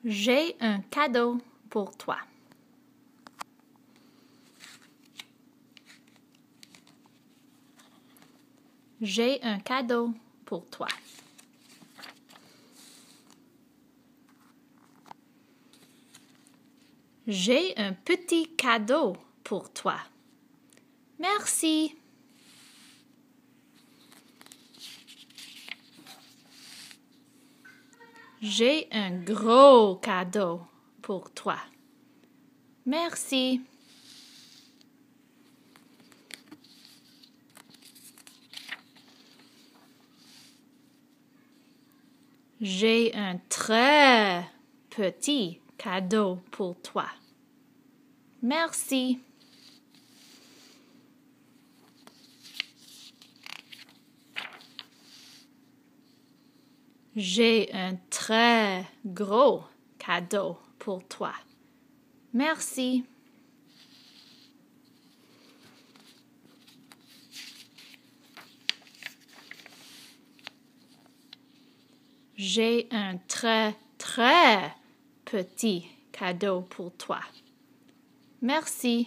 J'ai un cadeau pour toi. J'ai un cadeau pour toi. J'ai un petit cadeau pour toi. Merci. J'ai un gros cadeau pour toi. Merci. J'ai un très petit cadeau pour toi. Merci. J'ai un très gros cadeau pour toi. Merci. J'ai un très petit cadeau pour toi. Merci.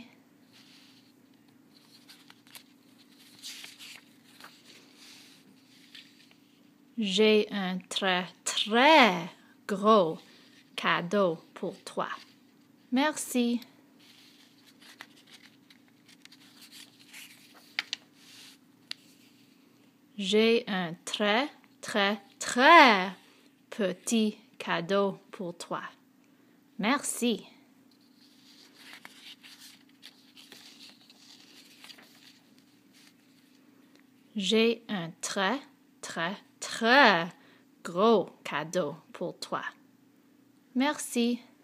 J'ai un très gros cadeau pour toi. Merci. J'ai un très petit cadeau pour toi. Merci. J'ai un très gros cadeau pour toi. Merci.